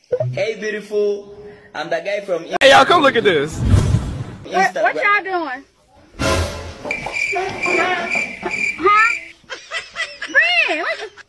Hey, beautiful. I'm the guy from Hey, y'all, come look at this. Instagram. What y'all doing? Huh? Friend, what the